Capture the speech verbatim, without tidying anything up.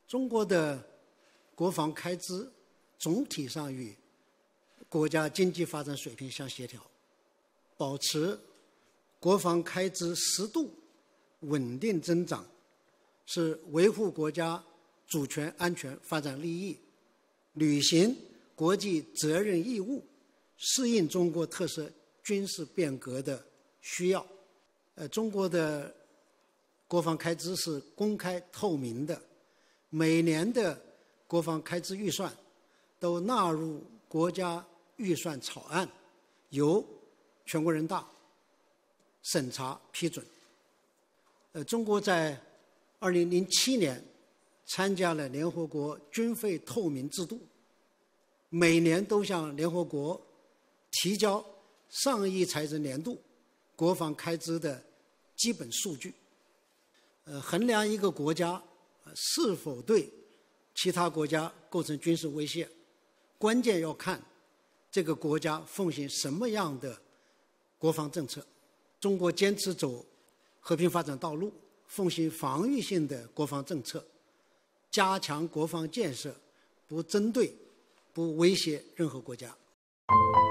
中国的国防开支总体上与国家经济发展水平相协调，保持国防开支适度稳定增长，是维护国家主权、安全、发展利益，履行国际责任义务，适应中国特色军事变革的需要。呃，中国的国防开支是公开透明的，每年的国防开支预算都纳入国家预算草案，由全国人大审查批准。呃，中国在二零零七年参加了联合国军费透明制度，每年都向联合国提交上一财政年度国防开支的基本数据。呃，衡量一个国家是否对其他国家构成军事威胁，关键要看这个国家奉行什么样的国防政策。中国坚持走和平发展道路，奉行防御性的国防政策，加强国防建设，不针对、不威胁任何国家。